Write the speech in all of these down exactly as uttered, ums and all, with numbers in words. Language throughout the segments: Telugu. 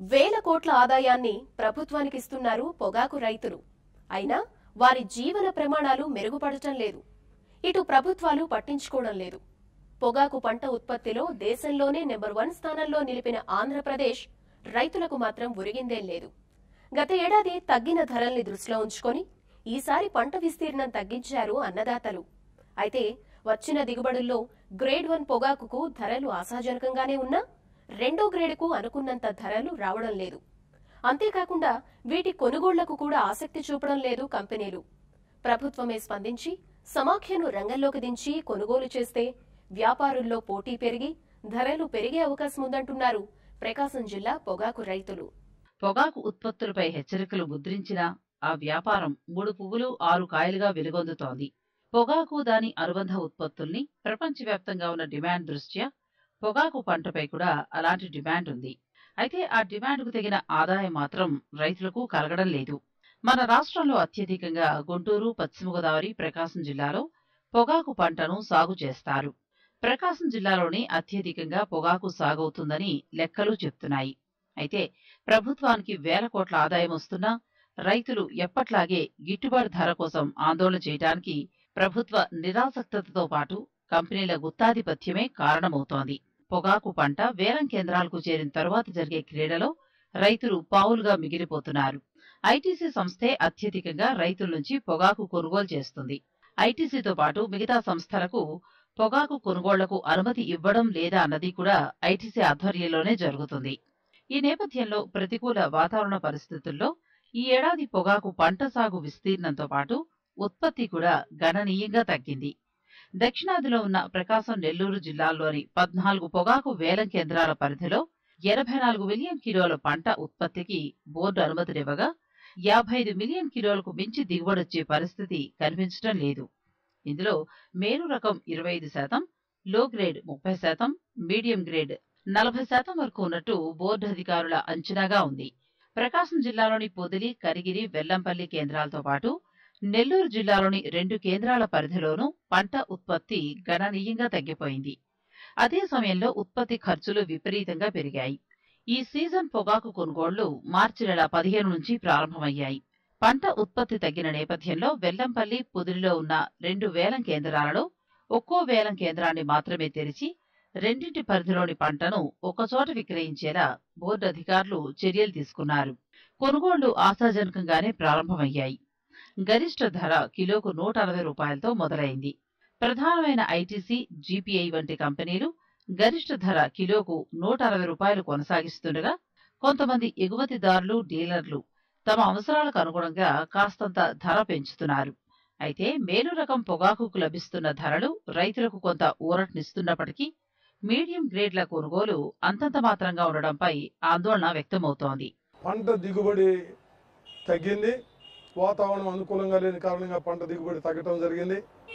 వేల కోట్ల ఆదాయాన్ని ప్రభుత్వానికి ఇస్తున్నారు పొగాకు రైతులు. అయినా వారి జీవన ప్రమాణాలు మెరుగుపడటం లేదు. ఇటు ప్రభుత్వాలు పట్టించుకోవడం లేదు. పొగాకు పంట ఉత్పత్తిలో దేశంలోనే నెంబర్ వన్ స్థానంలో నిలిపిన ఆంధ్రప్రదేశ్ రైతులకు మాత్రం ఒరిగిందేం లేదు. గత ఏడాది తగ్గిన ధరల్ని దృష్టిలో ఉంచుకొని ఈసారి పంట విస్తీర్ణం తగ్గించారు అన్నదాతలు. అయితే వచ్చిన దిగుబడుల్లో గ్రేడ్ వన్ పొగాకుకు ధరలు ఆశాజనకంగానే ఉన్నా రెండో గ్రేడ్కు అనుకున్నంత ధరలు రావడం లేదు. అంతేకాకుండా వీటి కొనుగోళ్లకు కూడా ఆసక్తి చూపడం లేదు కంపెనీలు. ప్రభుత్వమే స్పందించి సమాఖ్యను రంగంలోకి దించి కొనుగోలు చేస్తే వ్యాపారుల్లో పోటీ పెరిగి ధరలు పెరిగే అవకాశం ఉందంటున్నారు ప్రకాశం జిల్లా పొగాకు రైతులు. పొగాకు ఉత్పత్తులపై హెచ్చరికలు ముద్రించినా ఆ వ్యాపారం మూడు పువ్వులు ఆరు కాయలుగా వెలుగొందుతోంది. పొగాకు దాని అనుబంధ ఉత్పత్తుల్ని ప్రపంచవ్యాప్తంగా ఉన్న డిమాండ్ దృష్ట్యా పొగాకు పంటపై కూడా అలాంటి డిమాండ్ ఉంది. అయితే ఆ డిమాండ్కు తగిన ఆదాయం మాత్రం రైతులకు కలగడం లేదు. మన రాష్ట్రంలో అత్యధికంగా గుంటూరు, పశ్చిమ గోదావరి, ప్రకాశం జిల్లాలో పొగాకు పంటను సాగు చేస్తారు. ప్రకాశం జిల్లాలోనే అత్యధికంగా పొగాకు సాగవుతుందని లెక్కలు చెప్తున్నాయి. అయితే ప్రభుత్వానికి వేల కోట్ల ఆదాయం వస్తున్నా రైతులు ఎప్పట్లాగే గిట్టుబాటు ధర కోసం ఆందోళన చేయడానికి ప్రభుత్వ నిరాసక్తతతో పాటు కంపెనీల గుత్తాధిపత్యమే కారణమవుతోంది. పొగాకు పంట వేలం కేంద్రాలకు చేరిన తరువాత జరిగే క్రీడలో రైతులు పావులుగా మిగిలిపోతున్నారు. ఐటీసీ సంస్థే అత్యధికంగా రైతుల నుంచి పొగాకు కొనుగోలు చేస్తుంది. ఐటీసీతో పాటు మిగతా సంస్థలకు పొగాకు కొనుగోళ్లకు అనుమతి ఇవ్వడం లేదా అన్నది కూడా ఐటీసీ ఆధ్వర్యంలోనే జరుగుతుంది. ఈ నేపథ్యంలో ప్రతికూల వాతావరణ పరిస్థితుల్లో ఈ ఏడాది పొగాకు పంట సాగు విస్తీర్ణంతో పాటు ఉత్పత్తి కూడా గణనీయంగా తగ్గింది. దక్షిణాదిలో ఉన్న ప్రకాశం, నెల్లూరు జిల్లాల్లోని పద్నాలుగు పొగాకు వేలం కేంద్రాల పరిధిలో ఎనభై నాలుగు మిలియన్ కిలోల పంట ఉత్పత్తికి బోర్డు అనుమతినివ్వగా యాభై ఐదు మిలియన్ కిలోలకు మించి దిగుబడొచ్చే పరిస్థితి కనిపించడం లేదు. ఇందులో మేలు రకం ఇరవై ఐదు శాతం, లో గ్రేడ్ ముప్పై శాతం, మీడియం గ్రేడ్ నలభై శాతం వరకు ఉన్నట్టు బోర్డు అధికారుల అంచనాగా ఉంది. ప్రకాశం జిల్లాలోని పొదిలి, కరిగిరి, వెల్లంపల్లి కేంద్రాలతో పాటు నెల్లూరు జిల్లాలోని రెండు కేంద్రాల పరిధిలోనూ పంట ఉత్పత్తి గణనీయంగా తగ్గిపోయింది. అదే సమయంలో ఉత్పత్తి ఖర్చులు విపరీతంగా పెరిగాయి. ఈ సీజన్ పొగాకు కొనుగోళ్లు మార్చి నెల పదిహేను నుంచి ప్రారంభమయ్యాయి. పంట ఉత్పత్తి తగ్గిన నేపథ్యంలో వెల్లంపల్లి, పొదిలిలో ఉన్న రెండు వేలం కేంద్రాలలో ఒక్కో వేలం కేంద్రాన్ని మాత్రమే తెరిచి రెండింటి పరిధిలోని పంటను ఒకచోట విక్రయించేలా బోర్డు అధికారులు చర్యలు తీసుకున్నారు. కొనుగోళ్లు ఆశాజనకంగానే ప్రారంభమయ్యాయి. గరిష్ట ధర కిలోకు నూట అరవై రూపాయలతో మొదలైంది. ప్రధానమైన ఐటీసీ, జీపీఐ వంటి కంపెనీలు గరిష్ట ధర కిలోకు నూట అరవై రూపాయలు కొనసాగిస్తుండగా కొంతమంది ఎగుమతిదారులు, డీలర్లు తమ అవసరాలకు అనుగుణంగా కాస్తంత ధర పెంచుతున్నారు. అయితే మేలు రకం పొగాకుకు లభిస్తున్న ధరలు రైతులకు కొంత ఊరటనిస్తున్నప్పటికీ మీడియం గ్రేడ్ల కొనుగోలు అంతంత మాత్రంగా ఉండడంపై ఆందోళన వ్యక్తమవుతోంది. పంట దిగుబడి తగ్గింది. వాతావరణం అనుకూలంగా లేని కారణంగా పంట దిగుబడి తగ్గడం జరిగింది.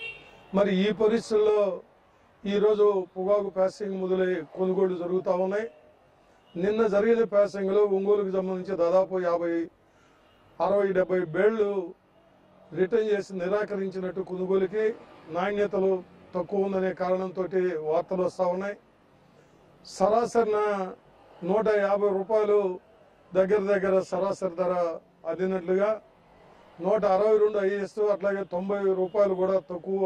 మరి ఈ పరిస్థితుల్లో ఈరోజు పొగాకు ప్యాసింగ్ మొదలై కొనుగోళ్లు జరుగుతూ ఉన్నాయి. నిన్న జరిగిన ప్యాసింగ్లో ఒంగోలుకు సంబంధించి దాదాపు యాభై అరవై డెబ్బై బేళ్లు రిటర్న్ చేసి నిరాకరించినట్టు కొనుగోలుకి నాణ్యతలు తక్కువ ఉందనే కారణంతో వార్తలు వస్తూ ఉన్నాయి. సరాసరిన నూట యాభై రూపాయలు దగ్గర దగ్గర సరాసరి ధర అందినట్లుగా నూట అరవై రెండు ఐఎస్ అట్లాగే తొంభై రూపాయలు కూడా తక్కువ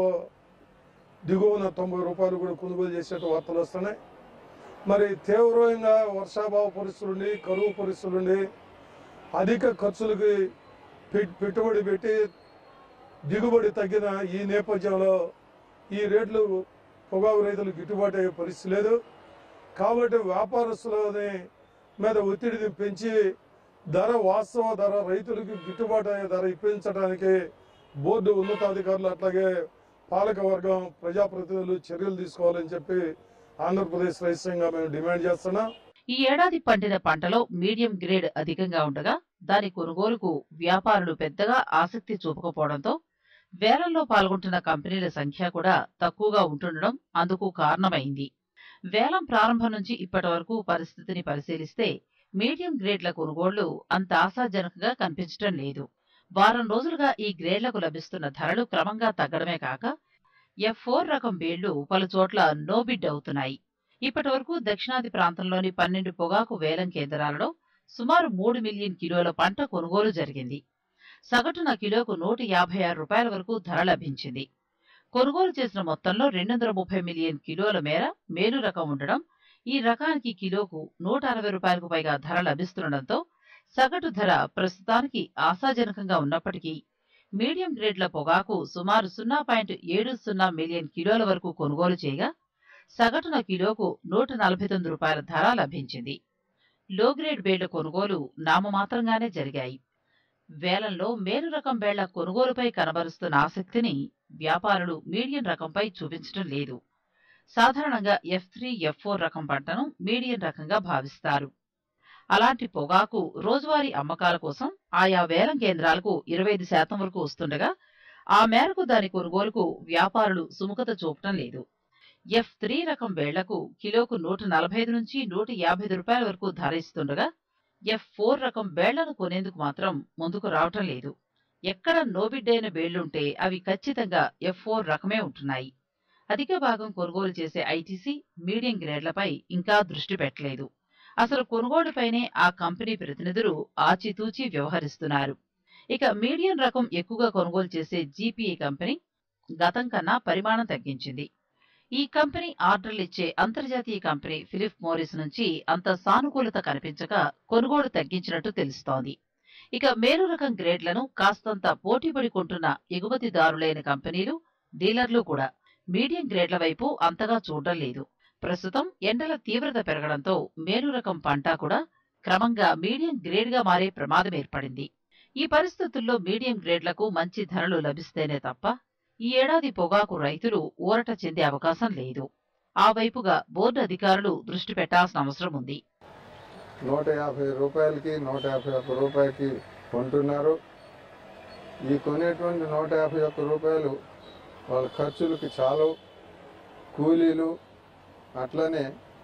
దిగువన తొంభై రూపాయలు కూడా కొనుగోలు చేసేట్టు వార్తలు వస్తున్నాయి. మరి తీవ్రంగా వర్షాభావ పరిస్థితులుండి, కరువు పరిస్థితులుండి, అధిక ఖర్చులకి పెట్టుబడి పెట్టి దిగుబడి తగ్గిన ఈ నేపథ్యంలో ఈ రేట్లు పొగాకు రైతులకు గిట్టుబాటు అయ్యే పరిస్థితి లేదు. కాబట్టి వ్యాపారస్తులని మీద ఒత్తిడిని పెంచి ధర వాస్తవ ధర రైతులకు గిట్టుబాటు అయ్యే ధర ఇప్పించడానికి బోర్డు ఉన్నతాధికారులు అట్లాగే పాలక వర్గం, ప్రజాప్రతినిధులు చర్యలు తీసుకోవాలని చెప్పి ఆంధ్రప్రదేశ్ రైతు సంఘంగా మేము డిమాండ్ చేస్తున్నాం. ఈ ఏడాది పండిన పంటలో మీడియం గ్రేడ్ అధికంగా ఉండగా దాని కొనుగోలుకు వ్యాపారులు పెద్దగా ఆసక్తి చూపకపోవడంతో వేలంలో పాల్గొంటున్న కంపెనీల సంఖ్య కూడా తక్కువగా ఉంటుండడం అందుకు కారణమైంది. వేలం ప్రారంభం నుంచి ఇప్పటి వరకు పరిస్థితిని పరిశీలిస్తే మీడియం గ్రేడ్ల కొనుగోళ్లు అంత ఆశాజనకంగా కనిపించడం లేదు. వారం రోజులుగా ఈ గ్రేడ్లకు లభిస్తున్న ధరలు క్రమంగా తగ్గడమే కాక ఎఫ్ ఫోర్ రకం బేళ్లు పలుచోట్ల నోబిడ్ అవుతున్నాయి. ఇప్పటి వరకు దక్షిణాది ప్రాంతంలోని పన్నెండు పొగాకు వేలం కేంద్రాలలో సుమారు మూడు మిలియన్ కిలోల పంట కొనుగోలు జరిగింది. సగటున కిలోకు నూట యాభై ఆరు రూపాయల వరకు ధర లభించింది. కొనుగోలు చేసిన మొత్తంలో రెండు వందల ముప్పై మిలియన్ కిలోల మేర మేలు రకం ఉండడం, ఈ రకానికి కిలోకు నూట అరవై రూపాయలకు పైగా ధర లభిస్తుండటంతో సగటు ధర ప్రస్తుతానికి ఆశాజనకంగా ఉన్నప్పటికీ మీడియం గ్రేడ్ల పొగాకు సుమారు సున్నా పాయింట్ ఏడు సున్నా మిలియన్ కిలోల వరకు కొనుగోలు చేయగా సగటున కిలోకు నూట నలభై తొమ్మిది రూపాయల ధర లభించింది. లో గ్రేడ్ బేళ్ల కొనుగోలు నామమాత్రంగానే జరిగాయి. వేలంలో మేలు రకం బేళ్ల కొనుగోలుపై కనబరుస్తున్న ఆసక్తిని వ్యాపారులు మీడియం రకంపై చూపించడం లేదు. సాధారణంగా ఎఫ్ త్రీ ఎఫ్ ఫోర్ రకం పంటను మీడియం రకంగా భావిస్తారు. అలాంటి పొగాకు రోజువారీ అమ్మకాల కోసం ఆయా వేలం కేంద్రాలకు ఇరవై ఐదు శాతం వరకు వస్తుండగా ఆ మేరకు దాని కొనుగోలుకు వ్యాపారులు సుముఖత చూపటం లేదు. ఎఫ్ త్రీ రకం బేళ్లకు కిలోకు నూట నలభై ఐదు నుంచి నూట యాభై ఐదు రూపాయల వరకు ధర ఇస్తుండగా ఎఫ్ ఫోర్ రకం బేళ్లను కొనేందుకు మాత్రం ముందుకు రావటం లేదు. ఎక్కడ నోబిడ్డైన బేళ్లుంటే అవి ఖచ్చితంగా ఎఫ్ ఫోర్ రకమే ఉంటున్నాయి. అధిక భాగం కొనుగోలు చేసే ఐటీసీ మీడియం గ్రేడ్లపై ఇంకా దృష్టి పెట్టలేదు. అసలు కొనుగోలుపైనే ఆ కంపెనీ ప్రతినిధులు ఆచితూచి వ్యవహరిస్తున్నారు. ఇక మీడియం రకం ఎక్కువగా కొనుగోలు చేసే జీపీఏ కంపెనీ గతం కన్నా పరిమాణం తగ్గించింది. ఈ కంపెనీ ఆర్డర్లిచ్చే అంతర్జాతీయ కంపెనీ ఫిలిప్ మోరిస్ నుంచి అంత సానుకూలత కనిపించక కొనుగోలు తగ్గించినట్టు తెలుస్తోంది. ఇక మేలు రకం గ్రేడ్లను కాస్తంత పోటీపడి కొంటున్న ఎగుమతిదారులైన కంపెనీలు, డీలర్లు కూడా మీడియం గ్రేడ్ల వైపు అంతగా చూడడం లేదు. ప్రస్తుతం ఎండల తీవ్రత పెరగడంతో మేలు రకం పంట కూడా క్రమంగా మీడియం గ్రేడ్గా మారే ప్రమాదం ఏర్పడింది. ఈ పరిస్థితుల్లో మీడియం గ్రేడ్లకు మంచి ధరలు లభిస్తేనే తప్ప ఈ ఏడాది పొగాకు రైతులు ఊరట చెందే అవకాశం లేదు. ఆ వైపుగా బోర్డు అధికారులు దృష్టి పెట్టాల్సిన అవసరం ఉంది. నూట యాభై రూపాయలకి నూట యాభై ఒక్క రూపాయలకి కొంటున్నారు. ఈ కొనేటువంటి నూట యాభై ఒక్క రూపాయలు వాళ్ళ ఖర్చులకి చాలు. కూలీలు, అట్లనే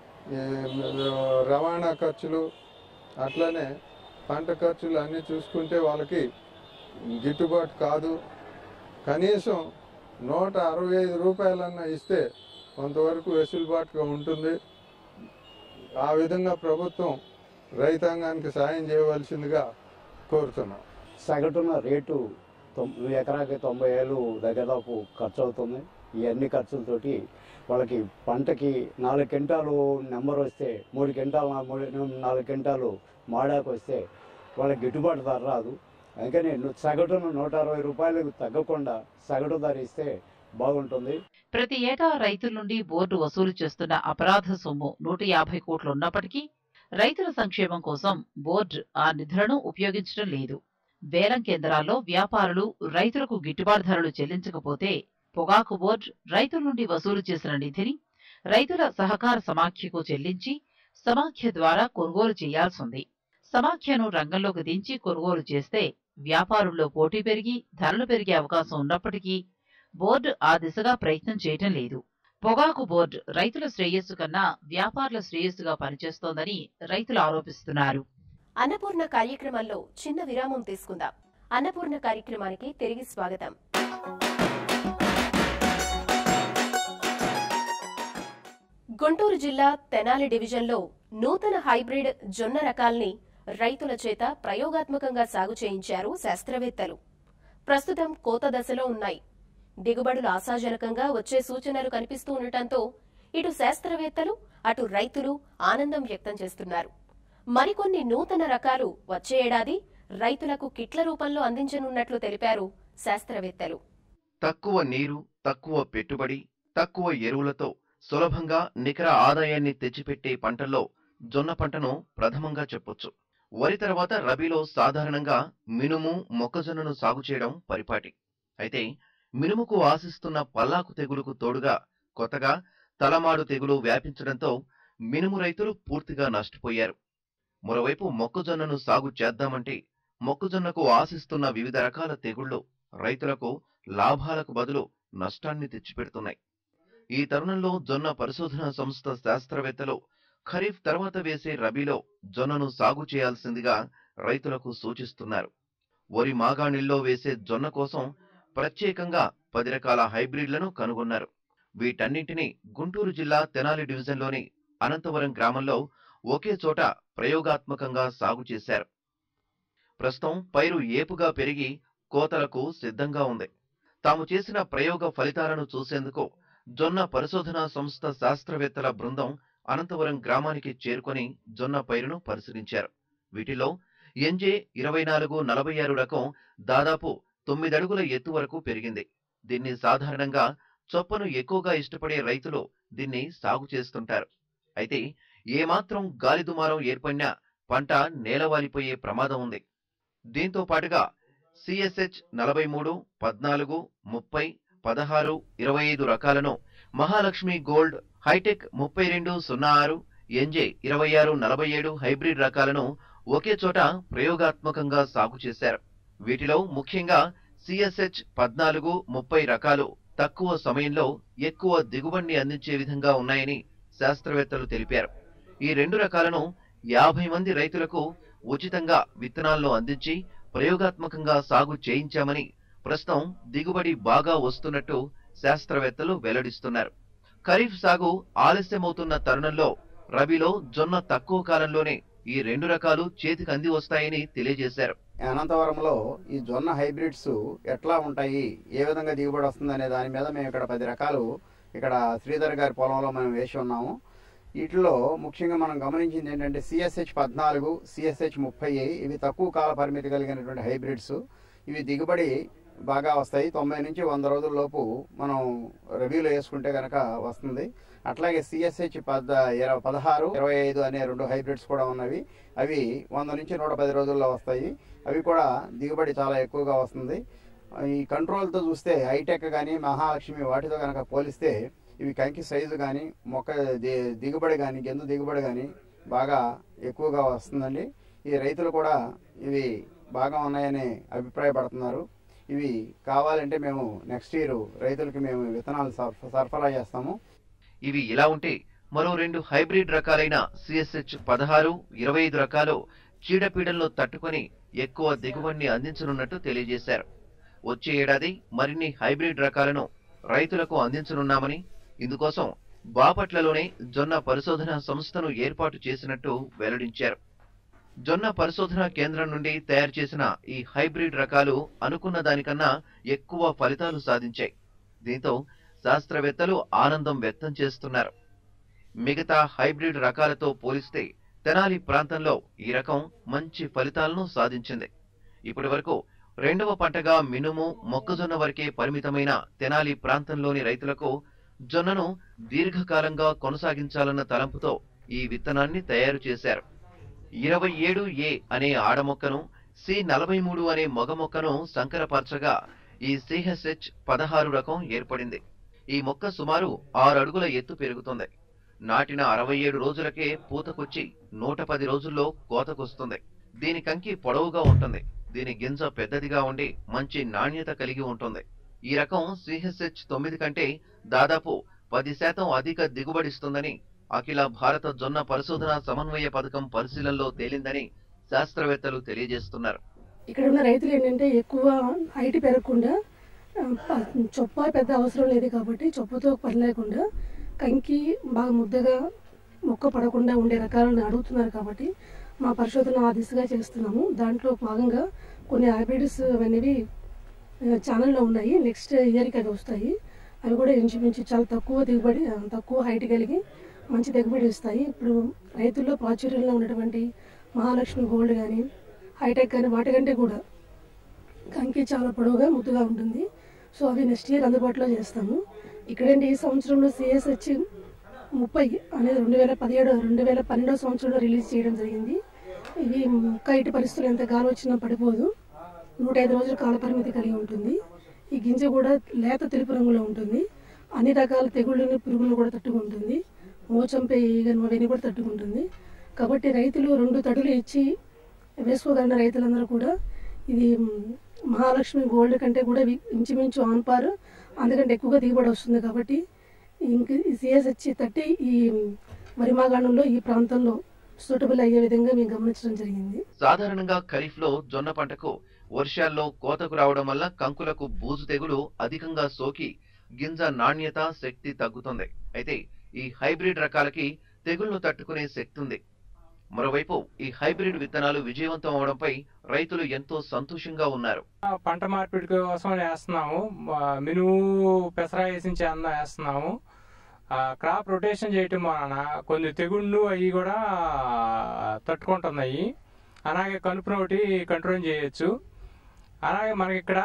రవాణా ఖర్చులు, అట్లనే పంట ఖర్చులు అన్నీ చూసుకుంటే వాళ్ళకి గిట్టుబాటు కాదు. కనీసం నూట అరవై ఐదు రూపాయలన్నా ఇస్తే కొంతవరకు వెసులుబాటుగా ఉంటుంది. ఆ విధంగా ప్రభుత్వం రైతాంగానికి సాయం చేయవలసిందిగా కోరుతున్నాం. సగటున రేటు ఎకరాకి తొంభై ఏళ్ళు దగ్గరదాపు ఖర్చు అవుతుంది. ఈ అన్ని ఖర్చులతోటి వాళ్ళకి పంటకి నాలుగు క్వింటాలు నెంబర్ వస్తే మూడు క్వింటాలు నాలుగు క్వింటాలు మాడాకు వస్తే వాళ్ళకి గిట్టుబాటు ధర రాదు. అందుకని సగటును నూట అరవై రూపాయలకు తగ్గకుండా సగటు ధర ఇస్తే బాగుంటుంది. ప్రతి ఏటా రైతుల నుండి బోర్డు వసూలు చేస్తున్న అపరాధ సొమ్ము నూట యాభై కోట్లు ఉన్నప్పటికీ రైతుల సంక్షేమం కోసం బోర్డు ఆ నిధులను ఉపయోగించడం లేదు. వేలం కేంద్రాల్లో వ్యాపారులు రైతులకు గిట్టుబాటు ధరలు చెల్లించకపోతే పొగాకు బోర్డు రైతుల నుండి వసూలు చేసిన నిధిని రైతుల సహకార సమాఖ్యకు చెల్లించి సమాఖ్య ద్వారా కొనుగోలు చేయాల్సింది. సమాఖ్యను రంగంలోకి దించి కొనుగోలు చేస్తే వ్యాపారుల్లో పోటీ పెరిగి ధరలు పెరిగే అవకాశం ఉన్నప్పటికీ బోర్డు ఆ దిశగా ప్రయత్నం చేయటం లేదు. పొగాకు బోర్డు రైతుల శ్రేయస్సు కన్నా వ్యాపారుల శ్రేయస్సుగా పనిచేస్తోందని రైతులు ఆరోపిస్తున్నారు. అన్నపూర్ణ కార్యక్రమంలో చిన్న విరామం తీసుకుందాం. అన్నపూర్ణ కార్యక్రమానికి తిరిగి స్వాగతం. గుంటూరు జిల్లా తెనాలి డివిజన్లో నూతన హైబ్రిడ్ జొన్న రకాల్ని రైతుల చేత ప్రయోగాత్మకంగా సాగు చేయించారు శాస్త్రవేత్తలు. ప్రస్తుతం కోత దశలో ఉన్నాయి. దిగుబడులు ఆశాజనకంగా వచ్చే సూచనలు కనిపిస్తూ ఉండటంతో ఇటు శాస్త్రవేత్తలు అటు రైతులు ఆనందం వ్యక్తం చేస్తున్నారు. మరికొన్ని నూతన రకాలు వచ్చే ఏడాది రైతులకు కిట్ల రూపంలో అందించనున్నట్లు తెలిపారు శాస్త్రవేత్తలు. తక్కువ నీరు, తక్కువ పెట్టుబడి, తక్కువ ఎరువులతో సులభంగా నికర ఆదాయాన్ని తెచ్చిపెట్టే పంటల్లో జొన్న పంటను ప్రథమంగా చెప్పొచ్చు. వరి తర్వాత రబీలో సాధారణంగా మినుము, మొక్కజొన్నను సాగు చేయడం పరిపాటి. అయితే మినుముకు ఆశిస్తున్న పల్లాకు తెగులుకు తోడుగా కొత్తగా తలమాడు తెగులు వ్యాపించడంతో మినుము రైతులు పూర్తిగా నష్టపోయారు. మరోవైపు మొక్కజొన్నను సాగు చేద్దామంటే మొక్కజొన్నకు ఆశిస్తున్న వివిధ రకాల తెగుళ్లు రైతులకు లాభాలకు బదులు నష్టాన్ని తెచ్చిపెడుతున్నాయి. ఈ తరుణంలో జొన్న పరిశోధనా సంస్థ శాస్త్రవేత్తలు ఖరీఫ్ తర్వాత వేసే రబీలో జొన్నను సాగు చేయాల్సిందిగా రైతులకు సూచిస్తున్నారు. వరి మాగాణిల్లో వేసే జొన్న కోసం ప్రత్యేకంగా పది రకాల హైబ్రిడ్లను కనుగొన్నారు. వీటన్నింటినీ గుంటూరు జిల్లా తెనాలి డివిజన్లోని అనంతవరం గ్రామంలో ఒకే చోట ప్రయోగాత్మకంగా సాగు చేశారు. ప్రస్తుతం పైరు ఏపుగా పెరిగి కోతలకు సిద్ధంగా ఉంది. తాము చేసిన ప్రయోగ ఫలితాలను చూసేందుకు జొన్న పరిశోధనా సంస్థ శాస్త్రవేత్తల బృందం అనంతపురం గ్రామానికి చేరుకొని జొన్న పైరును పరిశీలించారు. వీటిలో ఎన్జే ఇరవై నాలుగు నలభై ఆరు రకం దాదాపు తొమ్మిదడుగుల ఎత్తు వరకు పెరిగింది. దీన్ని సాధారణంగా చొప్పను ఎక్కువగా ఇష్టపడే రైతులు దీన్ని సాగు చేస్తుంటారు. అయితే ఏమాత్రం గాలి దుమారం ఏర్పడినా పంట నేలవాలిపోయే ప్రమాదం ఉంది. దీంతో పాటుగా సిఎస్హెచ్ నలభై మూడు పద్నాలుగు ముప్పై పదహారు ఇరవై ఐదు రకాలను మహాలక్ష్మి గోల్డ్, హైటెక్ ముప్పై రెండు సున్నా ఆరు, ఎన్జే ఇరవై ఆరు నలభై ఏడు హైబ్రిడ్ రకాలను ఒకే చోట ప్రయోగాత్మకంగా సాగు చేశారు. వీటిలో ముఖ్యంగా సిఎస్హెచ్ పద్నాలుగు ముప్పై రకాలు తక్కువ సమయంలో ఎక్కువ దిగుబడిని అందించే విధంగా ఉన్నాయని శాస్త్రవేత్తలు తెలిపారు. ఈ రెండు రకాలను యాభై మంది రైతులకు ఉచితంగా విత్తనాలను అందించి ప్రయోగాత్మకంగా సాగు చేయించామని, ప్రస్తుతం దిగుబడి బాగా వస్తున్నట్టు శాస్త్రవేత్తలు వెల్లడిస్తున్నారు. ఖరీఫ్ సాగు ఆలస్యమవుతున్న తరుణంలో రబీలో జొన్న తక్కువ కాలంలోనే ఈ రెండు రకాలు చేతికి అంది వస్తాయని తెలియజేశారు. అనంతవరంలో ఈ జొన్న హైబ్రిడ్స్ ఎట్లా ఉంటాయి, ఏ విధంగా దిగుబడి వస్తుంది అనే దాని మీద మేము ఇక్కడ పది రకాలు ఇక్కడ శ్రీధర్ గారి పొలంలో మనం వేసి ఉన్నాము. వీటిలో ముఖ్యంగా మనం గమనించింది ఏంటంటే సిఎస్హెచ్ పద్నాలుగు, సిఎస్హెచ్ ముప్పై ఇవి తక్కువ కాల పరిమితి కలిగినటువంటి హైబ్రిడ్స్. ఇవి దిగుబడి బాగా వస్తాయి. తొంభై నుంచి వంద రోజుల లోపు మనం రబీలో వేసుకుంటే కనుక వస్తుంది. అట్లాగే సిఎస్హెచ్ పద్ ఇరవై పదహారు ఇరవై ఐదు అనే రెండు హైబ్రిడ్స్ కూడా ఉన్నవి. అవి వంద నుంచి నూట పది రోజుల్లో వస్తాయి. అవి కూడా దిగుబడి చాలా ఎక్కువగా వస్తుంది. ఈ కంట్రోల్తో చూస్తే హైటెక్ కానీ మహాలక్ష్మి వాటితో కనుక పోలిస్తే ఇవి కంకి సైజు కానీ మొక్క దిగుబడి కానీ గెందు దిగుబడి కానీ బాగా ఎక్కువగా వస్తుందండి. ఈ రైతులు కూడా ఇవి బాగా ఉన్నాయని అభిప్రాయపడుతున్నారు. ఇవి కావాలంటే మేము నెక్స్ట్ ఇయర్ రైతులకి మేము విత్తనాలు సరఫరా చేస్తాము. ఇవి ఇలా ఉంటే మరో రెండు హైబ్రిడ్ రకాలైన సిఎస్హెచ్ పదహారు ఇరవై ఐదు రకాలు చీడపీడలను తట్టుకొని ఎక్కువ దిగుబడిని అందించనున్నట్టు తెలియజేశారు. వచ్చే ఏడాది మరిన్ని హైబ్రిడ్ రకాలను రైతులకు అందించనున్నామని, ఇందుకోసం బాపట్లలోనే జొన్న పరిశోధనా సంస్థను ఏర్పాటు చేసినట్టు వెల్లడించారు. జొన్న పరిశోధనా కేంద్రం నుండి తయారు చేసిన ఈ హైబ్రిడ్ రకాలు అనుకున్న దానికన్నా ఎక్కువ ఫలితాలు సాధించాయి. దీంతో శాస్త్రవేత్తలు ఆనందం వ్యక్తం చేస్తున్నారు. మిగతా హైబ్రిడ్ రకాలతో పోలిస్తే తెనాలి ప్రాంతంలో ఈ రకం మంచి ఫలితాలను సాధించింది. ఇప్పటి వరకు రెండవ పంటగా మినుము, మొక్కజొన్న వరకే పరిమితమైన తెనాలి ప్రాంతంలోని రైతులకు జొన్నను దీర్ఘకాలంగా కొనసాగించాలన్న తలంపుతో ఈ విత్తనాన్ని తయారు చేశారు. ఇరవై ఏడు ఏ అనే ఆడమొక్కను, సి నలభై మూడు అనే మగ మొక్కను సంకరపరచగా ఈ సిహెచ్హెచ్ పదహారు రకం ఏర్పడింది. ఈ మొక్క సుమారు ఆరు అడుగుల ఎత్తు పెరుగుతుంది. నాటిన అరవై ఏడు రోజులకే పూతకొచ్చి నూట పది రోజుల్లో కోతకొస్తుంది. దీని కంకి పొడవుగా ఉంటుంది. దీని గింజ పెద్దదిగా ఉండి మంచి నాణ్యత కలిగి ఉంటుంది. ఈ రకం సిహెచ్హెచ్ తొమ్మిది కంటే దాదాపు పది శాతం అధిక దిగుబడిస్తుందని అఖిల భారత జొన్న పరిశోధనా సమన్వయ పథకం పరిశీలనలో తేలిందని శాస్త్రవేత్తలు తెలియజేస్తున్నారు. ఇక్కడ ఉన్న రైతులు ఏంటంటే ఎక్కువ హైట్ పెరగకుండా, చొప్ప పెద్ద అవసరం లేదు కాబట్టి చొప్పతో పని లేకుండా కంకి బాగా ముద్దగా మొక్క పడకుండా ఉండే రకాలను అడుగుతున్నారు కాబట్టి మా పరిశోధన ఆ దిశగా చేస్తున్నాము. దాంట్లో భాగంగా కొన్ని హైబ్రిడ్స్ అనేవి ఛానల్లో ఉన్నాయి. నెక్స్ట్ ఇయర్కి అవి వస్తాయి. అవి కూడా ఇంచుమించు చాలా తక్కువ దిగుబడి, తక్కువ హైట్ కలిగి మంచి దిగుబడి ఇస్తాయి. ఇప్పుడు రైతుల్లో ప్రాచుర్యంలో ఉన్నటువంటి మహాలక్ష్మి గోల్డ్ కానీ హైటెక్ కానీ వాటికంటే కూడా కంకి చాలా పొడవుగా ముద్దుగా ఉంటుంది. సో అవి నెక్స్ట్ ఇయర్ అందుబాటులో చేస్తాము. ఇక్కడేంటి ఈ సంవత్సరంలో సిఎస్హెచ్ ముప్పై అనేది రెండు వేల పదిహేడు రెండు వేల పన్నెండో సంవత్సరంలో రిలీజ్ చేయడం జరిగింది. ఇవి మొక్క ఇటు పరిస్థితులు ఎంత గాలి వచ్చినా పడిపోదు. నూట ఐదు రోజుల కాల పరిమితి కలిగి ఉంటుంది. ఈ గింజ కూడా లేత తెలుపు రంగులో ఉంటుంది. అన్ని రకాల తెగుళ్ళని, పురుగులను కూడా తట్టుకుంటుంది. మోచంపై ఈగను అవన్నీ కూడా తట్టుకుంటుంది. కాబట్టి రైతులు రెండు తడులు ఇచ్చి వేసుకోగలిగిన రైతులందరూ కూడా ఇది మహాలక్ష్మి గోల్డ్ కంటే కూడా ఇంచుమించు ఆన్పారు, అందుకంటే ఎక్కువగా దిగుబడి వస్తుంది. కాబట్టి ఇంక సిఎస్హెచ్ థర్టీ ఈ వరిమాగాణంలో ఈ ప్రాంతంలో సూటబుల్ అయ్యే విధంగా మేము గమనించడం జరిగింది. సాధారణంగా ఖరీఫ్ లో జొన్న పంటకు వర్షాల్లో కోతకు రావడం వల్ల కంకులకు బూజు తెగులు అధికంగా సోకి గింజ నాణ్యత, శక్తి తగ్గుతుంది. అయితే ఈ హైబ్రిడ్ రకాలకి తెగుళ్లు తట్టుకునే శక్తి ఉంది. మరోవైపు ఈ హైబ్రిడ్ విత్తనాలు విజయవంతం అవడంపై రైతులు ఎంతో సంతోషంగా ఉన్నారు. పంట మార్పిడి కోసం వేస్తున్నాము, మినుము పెసర వేసించే అన్న వేస్తున్నాము. క్రాప్ రొటేషన్ చేయటం వలన కొన్ని తెగుళ్ళు అవి కూడా తట్టుకుంటున్నాయి. అలాగే కలుపును ఒకటి కంట్రోల్ చేయొచ్చు. అలాగే మనకి ఇక్కడ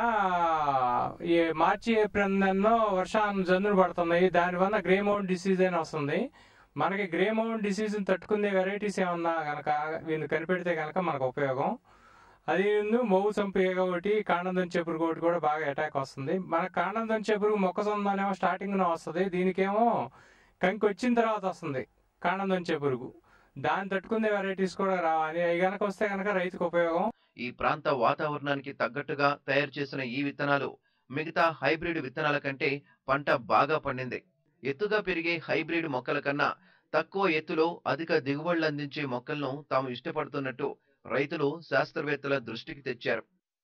ఈ మార్చి ఏప్రిల్ నెలలో వర్షాలు జన్నులు పడుతున్నాయి. దానివల్ల గ్రే మౌంట్ డిసీజ్ అని వస్తుంది. మనకి గ్రే మౌంట్ డిసీజ్ని తట్టుకునే వెరైటీస్ ఏమన్నా కనుక వీళ్ళు కనిపెడితే కనుక మనకు ఉపయోగం. అది మొవ్వు చంపేగ ఒకటి, కాండం దొంచే పురుగు ఒకటి కూడా బాగా అటాక్ వస్తుంది. మన కాండం దొంచే పురుగు మొక్కజొన్ననేమో స్టార్టింగ్లో వస్తుంది, దీనికేమో కంకి వచ్చిన తర్వాత వస్తుంది కాండం దొంచే పురుగు. దాన్ని తట్టుకునే వెరైటీస్ కూడా రావాలి. అవి కనుక వస్తే కనుక రైతుకు ఉపయోగం. ఈ ప్రాంత వాతావరణానికి తగ్గట్టుగా తయారు చేసిన ఈ విత్తనాలు మిగతా హైబ్రిడ్ విత్తనాల కంటే పంట బాగా పండింది. ఎత్తుగా పెరిగే హైబ్రిడ్ మొక్కల కన్నా తక్కువ ఎత్తులో అధిక దిగుబడులు అందించే మొక్కలను తాము ఇష్టపడుతున్నట్టు రైతులు శాస్త్రవేత్తల దృష్టికి తెచ్చారు.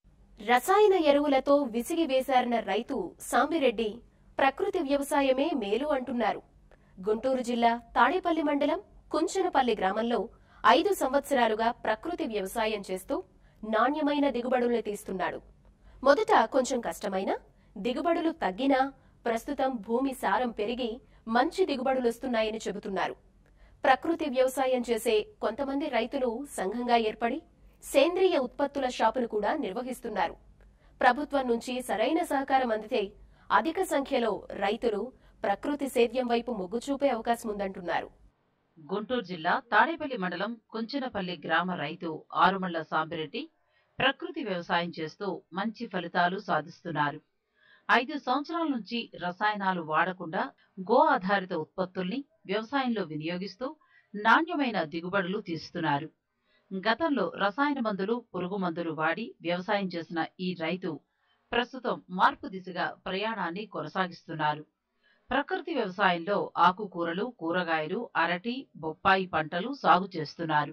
రసాయన ఎరువులతో విసిగి వేశారన్న రైతు సాంబిరెడ్డి ప్రకృతి వ్యవసాయమే మేలు అంటున్నారు. గుంటూరు జిల్లా తాడేపల్లి మండలం కుంచనపల్లి గ్రామంలో ఐదు సంవత్సరాలుగా ప్రకృతి వ్యవసాయం చేస్తూ నాణ్యమైన దిగుబడుల్ని తీస్తున్నాడు. మొదట కొంచెం కష్టమైన దిగుబడులు తగ్గినా ప్రస్తుతం భూమి సారం పెరిగి మంచి దిగుబడులొస్తున్నాయని చెబుతున్నారు. ప్రకృతి వ్యవసాయం చేసే కొంతమంది రైతులు సంఘంగా ఏర్పడి సేంద్రియ ఉత్పత్తుల షాపును కూడా నిర్వహిస్తున్నారు. ప్రభుత్వం నుంచి సరైన సహకారం అందితే అధిక సంఖ్యలో రైతులు ప్రకృతి సేద్యం వైపు మొగ్గు చూపే అవకాశం ఉందంటున్నారు. గుంటూరు జిల్లా తాడేపల్లి మండలం కుంచనపల్లి గ్రామ రైతు ఆరుమళ్ల సాంబిరెడ్డి ప్రకృతి వ్యవసాయం చేస్తూ మంచి ఫలితాలు సాధిస్తున్నారు. ఐదు సంవత్సరాల నుంచి రసాయనాలు వాడకుండా గో ఆధారిత ఉత్పత్తుల్ని వ్యవసాయంలో వినియోగిస్తూ నాణ్యమైన దిగుబడులు తీస్తున్నారు. గతంలో రసాయన మందులు, పురుగు మందులు వాడి వ్యవసాయం చేసిన ఈ రైతు ప్రస్తుతం మార్పు దిశగా ప్రయాణాన్ని కొనసాగిస్తున్నారు. ప్రకృతి వ్యవసాయంలో ఆకుకూరలు, కూరగాయలు, అరటి, బొప్పాయి పంటలు సాగు చేస్తున్నారు.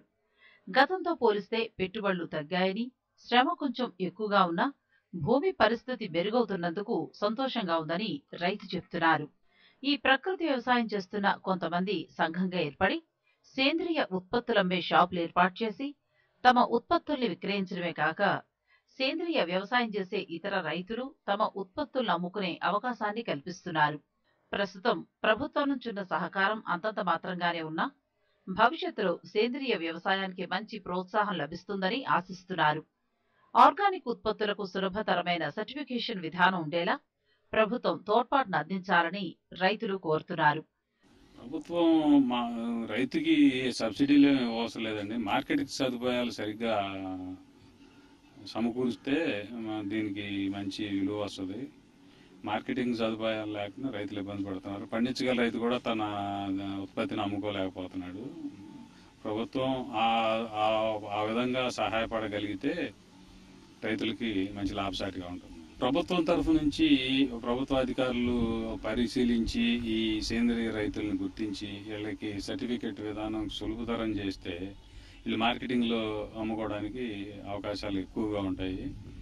గతంతో పోలిస్తే పెట్టుబడులు తగ్గాయని, శ్రమ కొంచెం ఎక్కువగా ఉన్నా భూమి పరిస్థితి మెరుగవుతున్నందుకు సంతోషంగా ఉందని రైతు చెప్తున్నారు. ఈ ప్రకృతి వ్యవసాయం చేస్తున్న కొంతమంది సంఘంగా ఏర్పడి సేంద్రియ ఉత్పత్తులమ్మే షాపులు ఏర్పాటు చేసి తమ ఉత్పత్తుల్ని విక్రయించడమే కాక సేంద్రియ వ్యవసాయం చేసే ఇతర రైతులు తమ ఉత్పత్తులను అమ్ముకునే అవకాశాన్ని కల్పిస్తున్నారు. ప్రస్తుతం ప్రభుత్వం నుంచున్న సహకారం అంతంత మాత్రంగానే ఉన్నా భవిష్యత్తులో సేంద్రియ వ్యవసాయానికి మంచి ప్రోత్సాహం లభిస్తుందని ఆశిస్తున్నారు. ఆర్గానిక్ ఉత్పత్తులకు సులభతరమైన సర్టిఫికేషన్ విధానం ఉండేలా ప్రభుత్వం తోడ్పాటును అందించాలని రైతులు కోరుతున్నారు. ప్రభుత్వం మా రైతుకి సబ్సిడీలు అవసరం లేదండి. మార్కెటింగ్ సదుపాయాలు సరిగ్గా సమకూరిస్తే దీనికి మంచి విలువ వస్తుంది. మార్కెటింగ్ సదుపాయాలు లేకుండా రైతులు ఇబ్బంది పడుతున్నారు. పండించగల రైతు కూడా తన ఉత్పత్తిని అమ్ముకోలేకపోతున్నాడు. ప్రభుత్వం ఆ విధంగా సహాయపడగలిగితే రైతులకి మంచి లాభసాటిగా ఉంటుంది. ప్రభుత్వం తరఫు నుంచి ప్రభుత్వ అధికారులు పరిశీలించి ఈ సేంద్రియ రైతులను గుర్తించి వీళ్ళకి సర్టిఫికెట్ విధానం సులభతరం చేస్తే వీళ్ళు మార్కెటింగ్లో అమ్ముకోవడానికి అవకాశాలు ఎక్కువగా ఉంటాయి.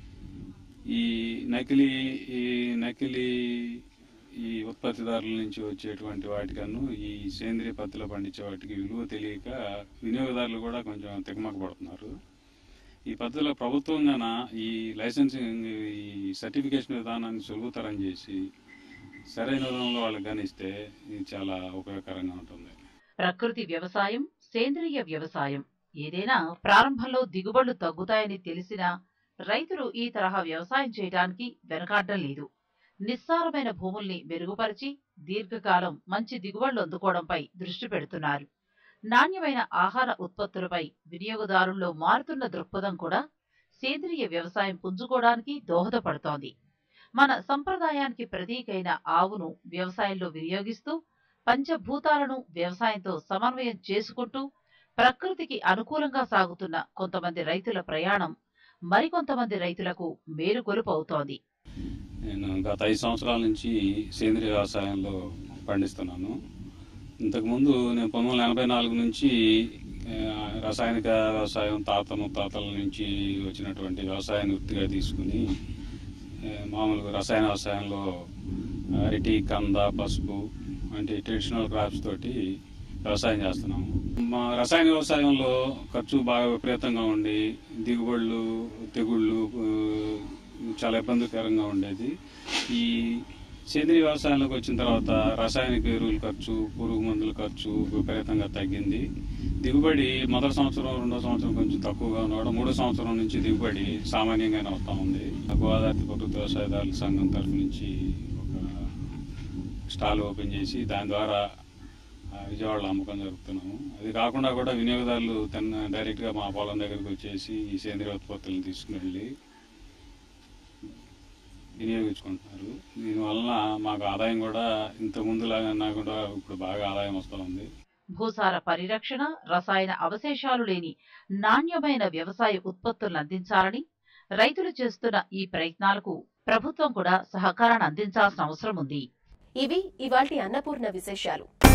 ఈ నకిలీ ఈ నకిలీ ఈ ఉత్పత్తిదారుల నుంచి వచ్చేటువంటి వాటికన్నా ఈ సేంద్రియ పద్ధతిలో పండించే వాటికి విలువ తెలియక వినియోగదారులు కూడా కొంచెం తికమక పడుతున్నారు. ఈ పద్ధతిలో ప్రభుత్వం గాన ఈ లైసెన్సింగ్ ఈ సర్టిఫికేషన్ విధానాన్ని సులభతరం చేసి సరైన విధానంలో వాళ్ళకి గణిస్తే ఇది చాలా ఉపయోగకరంగా ఉంటుంది. ప్రకృతి వ్యవసాయం, సేంద్రియ వ్యవసాయం ఏదైనా ప్రారంభంలో దిగుబడులు తగ్గుతాయని తెలిసినా రైతులు ఈ తరహా వ్యవసాయం చేయడానికి వెనకాడడం లేదు. నిస్సారమైన భూముల్ని మెరుగుపరిచి దీర్ఘకాలం మంచి దిగుబడులు అందుకోవడంపై దృష్టి పెడుతున్నారు. నాణ్యమైన ఆహార ఉత్పత్తులపై వినియోగదారుల్లో మారుతున్న దృక్పథం కూడా సేంద్రియ వ్యవసాయం పుంజుకోవడానికి దోహదపడుతోంది. మన సంప్రదాయానికి ప్రతీకైన ఆవును వ్యవసాయంలో వినియోగిస్తూ పంచభూతాలను వ్యవసాయంతో సమన్వయం చేసుకుంటూ ప్రకృతికి అనుకూలంగా సాగుతున్న కొంతమంది రైతుల ప్రయాణం మరికొంతమంది రైతులకు మేలుకొలుపు అవుతోంది. నేను గత ఐదు సంవత్సరాల నుంచి సేంద్రియ వ్యవసాయంలో పండిస్తున్నాను. ఇంతకుముందు నేను పంతొమ్మిది వందల ఎనభై నాలుగు నుంచి రసాయనిక వ్యవసాయం తాత ముత్తాతల నుంచి వచ్చినటువంటి వ్యవసాయాన్ని వృత్తిగా తీసుకుని మామూలుగా రసాయన వ్యవసాయంలో అరటి, కంద, పసుపు వంటి ట్రెడిషనల్ క్రాప్స్ తోటి వ్యవసాయం చేస్తున్నాము. మా రసాయన వ్యవసాయంలో ఖర్చు బాగా విపరీతంగా ఉండి దిగుబడులు తెగుళ్ళు చాలా ఇబ్బందికరంగా ఉండేది. ఈ సేంద్రీయ వ్యవసాయంలోకి వచ్చిన తర్వాత రసాయనిక ఎరువుల ఖర్చు, పురుగు మందుల ఖర్చు విపరీతంగా తగ్గింది. దిగుబడి మొదటి సంవత్సరం రెండో సంవత్సరం కొంచెం తక్కువగా ఉన్నాడు. మూడో సంవత్సరం నుంచి దిగుబడి సామాన్యంగానే వస్తూ ఉంది. గోదావరి ప్రభుత్వ వ్యవసాయదారుల సంఘం తరఫు నుంచి ఒక స్టాల్ ఓపెన్ చేసి దాని ద్వారా విజయవాడలో అమ్మకం జరుపుతున్నాము. అది కాకుండా కూడా వినియోగదారులు తన డైరెక్ట్గా మా పొలం దగ్గరికి వచ్చేసి ఈ సేంద్రియ ఉత్పత్తులను తీసుకుని వెళ్ళి వినియోగించుకుంటున్నారు. దీనివలన మాకు ఆదాయం కూడా ఇంత ముందులాగా కూడా ఇప్పుడు బాగా ఆదాయం వస్తూ ఉంది. భూసార పరిరక్షణ, రసాయన అవశేషాలు లేని నాణ్యమైన వ్యవసాయ ఉత్పత్తులను అందించాలని రైతులు చేస్తున్న ఈ ప్రయత్నాలకు ప్రభుత్వం కూడా సహకారాన్ని అందించాల్సిన అవసరం ఉంది. ఇవి ఇవాల్టి అన్నపూర్ణ విశేషాలు.